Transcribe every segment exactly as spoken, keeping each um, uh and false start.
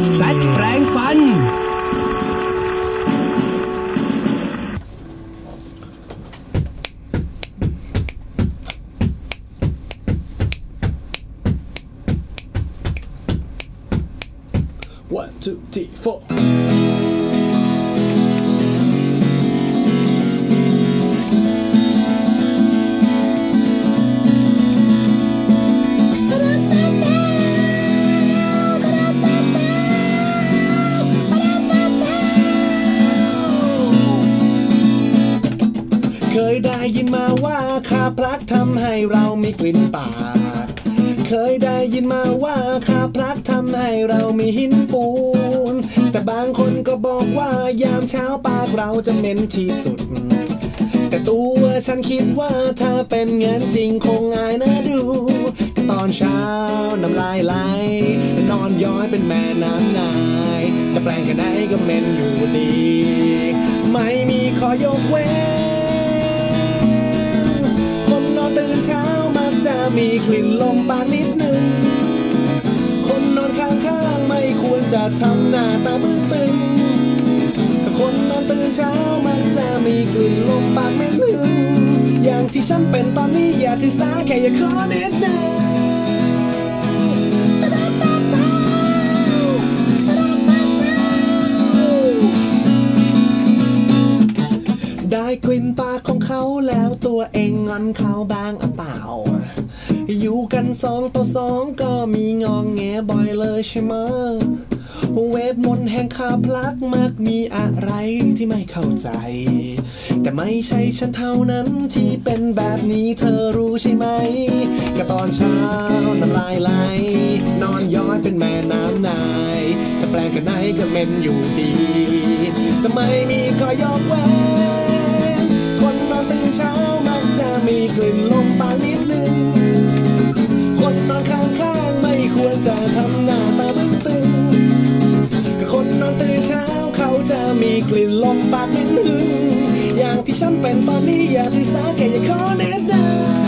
แฟลชแปรงฟัน one two three fourเคยได้ยินมาว่าคาพลักทำให้เรามีกลิ่นปากเคยได้ยินมาว่าคาพลักทำให้เรามีหินปูนแต่บางคนก็บอกว่ายามเช้าปากเราจะเหม็นที่สุดแต่ตัวฉันคิดว่าถ้าเป็นงั้นจริงคงง่ายนะดูตอนเช้าน้ำลายไหลนอนย้อยเป็นแม่น้ำนายจะแปลงกันไหนก็เหม็นอยู่ดีไม่มีข้อยกเว้นคนนอนตื่นเช้ามักจะมีกลิ่นลมปากนิดนึงคนนอนข้างๆไม่ควรจะทำหน้าตาบึ้งตึงคนนอนตื่นเช้ามักจะมีกลิ่นลมปากนิดนึงอย่างที่ฉันเป็นตอนนี้อย่าถือสาแค่อย่าขอเด็ดนะได้กลิ่นปากของเขาแล้วตัวเองงอนเขาบ้างอ่ะเปล่าอยู่กันสองต่อสองก็มีงองแงบ่อยเลยใช่ไหมเวทมนต์แห่งคาพลักมักมีอะไรที่ไม่เข้าใจแต่ไม่ใช่ฉันเท่านั้นที่เป็นแบบนี้เธอรู้ใช่ไหมก็ตอนเช้าน้ำลายไหลนอนย้อยเป็นแม่น้ำนายจะแปลงกันไหนก็เหม็นอยู่ดีแต่ไม่มีข้อยกเว้นคนนอนตื่นเช้ามักจะมีกลิ่นลมปากนิดนึงคนนอนข้างๆไม่ควรจะทำหน้าตาบึ้งตึงก็คนนอนตื่นเช้าเขาจะมีกลิ่นลมปากนิดนึงอย่างที่ฉันเป็นตอนนี้อย่าถือสาแค่อย่าขอเน็ตนะ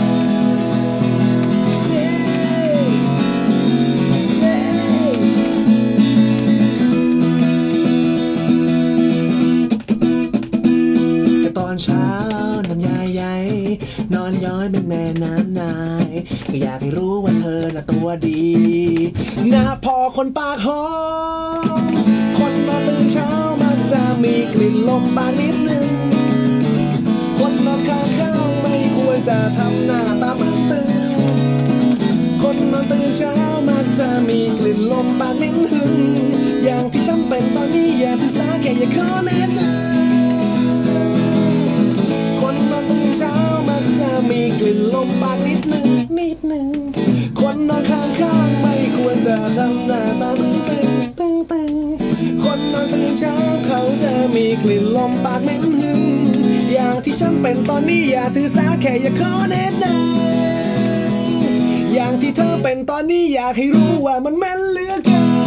ตอนเช้าน้ำยาใหญ่นอนย้อยเป็นแม่น้ำนายก็อยากให้รู้ว่าเธอน่ะตัวดีนะพอคนปากหอมคนนอนตื่นเช้ามักจะมีกลิ่นลมปากนิดนึงคนนอนข้างๆไม่ควรจะทำหน้าตาบึ้งตึงคนนอนตื่นเช้ามักจะมีกลิ่นลมปากนิดนึงอย่างที่ฉันเป็นตอนนี้อย่าถือสาแค่อย่าขอแนะนำคนนอนตื่นเช้ามักจะมีกลิ่นลมปากนิดนึงนิดนึงคนนอนข้างๆไม่ควรจะทำหน้าตาบึ้งตึงตึงตึงคนนอนตื่นเช้าเขาจะมีกลิ่นลมปากนิดนึงอย่างที่ฉันเป็นตอนนี้อย่าถือสาแค่อย่าขอแนะนำอย่างที่เธอเป็นตอนนี้อยากให้รู้ว่ามันแม่นเหลือเกิน